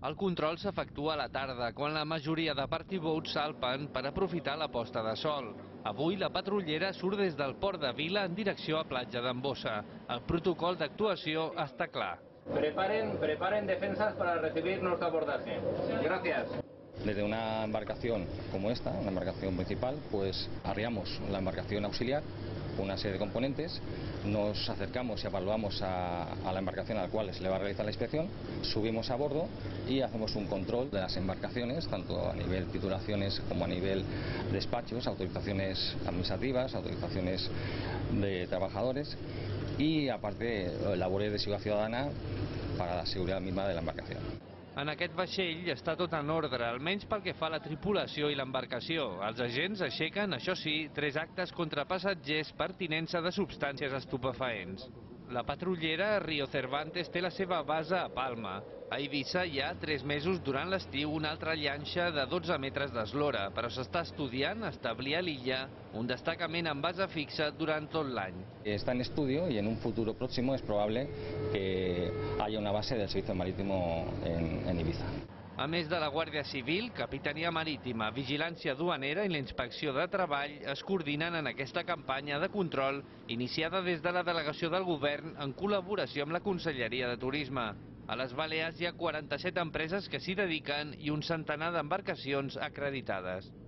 El control s'efectua a la tarda, quan la majoria de partiboats salpen per aprofitar la posta de sol. Avui la patrullera surt des del port de Vila en direcció a Platja d'Embossa. El protocol d'actuació està clar. Preparen defensas para recibir nuestro abordaje. Gracias. Desde una embarcación como esta, una embarcación principal, pues arriamos la embarcación auxiliar con una serie de componentes, nos acercamos y evaluamos a la embarcación a la cual se le va a realizar la inspección, subimos a bordo y hacemos un control de las embarcaciones, tanto a nivel titulaciones como a nivel despachos, autorizaciones administrativas, autorizaciones de trabajadores y aparte labores de seguridad ciudadana para la seguridad misma de la embarcación. En aquest vaixell està tot en ordre, almenys pel que fa a la tripulació i l'embarcació. Els agents aixequen, això sí, 3 actes contra passatgers per tinença de substàncies estupefaents. La patrullera Rio Cervantes té la seva base a Palma. A Eivissa hi ha 3 mesos durant l'estiu una altra llanxa de 12 metres d'eslora, però s'està estudiant establir a l'illa un destacament amb base fixa durant tot l'any. Está en estudio y en un futuro próximo es probable que haya una base del Servicio Marítimo en Ibiza. A més de la Guàrdia Civil, Capitania Marítima, Vigilància Duanera i la Inspecció de Treball es coordinen en aquesta campanya de control iniciada des de la Delegació del Govern en col·laboració amb la Conselleria de Turisme. A les Balears hi ha 47 empreses que s'hi dediquen i un centenar d'embarcacions acreditades.